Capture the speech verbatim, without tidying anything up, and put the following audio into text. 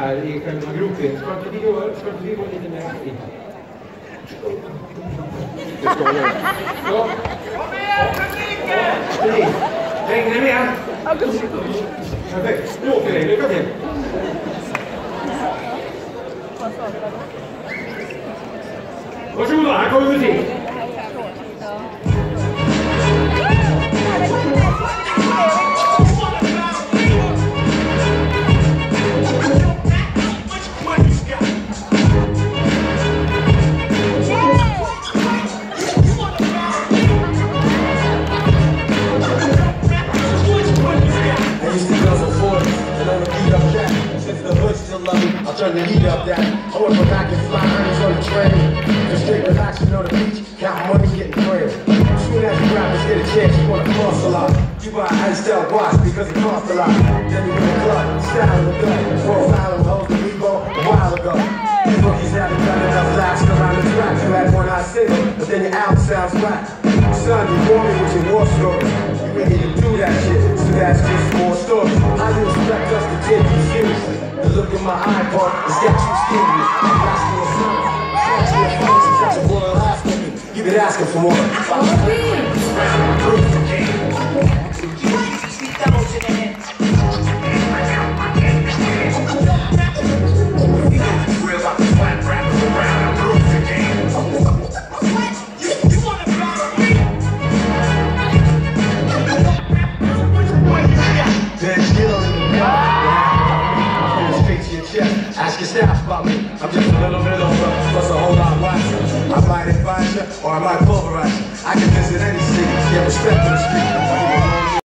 här i själva gropen. Ska inte vi gå, ska inte vi gå lite mer aktiva? Det ska jag. Ja. Kom igen, publiken! Hänger ni med? Perfekt. Nu åker vi. Lycka till. Varsågoda, här kommer musik. I'll turn the heat up that. I work for back and fly honey's on the train. Just straight relaxing on the beach, count money, getting prayer. Soon as you rappers get a chance, you wanna cost a lot. You buy an iced-out watch because it costs a lot. Then you go to the club, style the gun. Profiling hoes the Rebo a while ago. These rookies haven't done enough laps around the track. You had one hot single, but then your album sounds whack. Son, you bore me with your war story. You ready to do that shit, so that's just more story. How you expect us to take you seriously? The look in my eye part has got you skinny. I'm asking for something. Catch me a phone, since that's a royal ass looking. You been asking for more. Ask your staff about me. I'm just a little bit over, plus a whole lot wiser. I might advise you, or I might pulverize you. I can visit any city, get respect to the